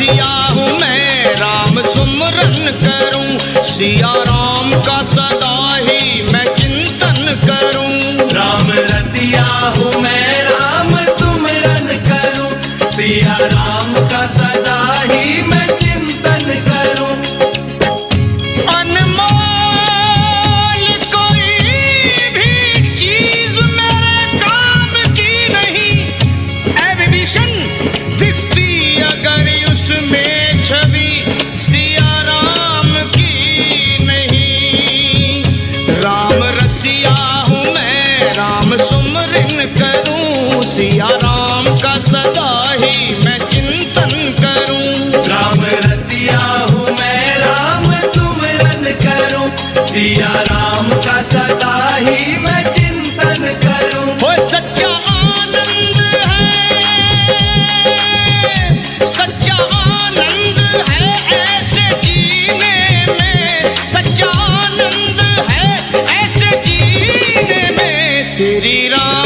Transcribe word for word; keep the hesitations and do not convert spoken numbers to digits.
रसिया हूँ मैं, राम सुमरन करूँ, सिया राम का सदा ही मैं चिंतन करूँ। राम रसिया हूँ मैं, राम सुमरन करूँ, सिया राम का सदा ही मैं चिंतन करूँ। सिया राम का सदा ही मैं चिंतन करूं। राम रसिया हूँ मैं, राम सुमरन करूं, सिया राम का सदा ही मैं चिंतन करूं। वो सच्चा आनंद है, सच्चा आनंद है ऐसे जीने में, सच्चा आनंद है ऐसे जीने में। श्री राम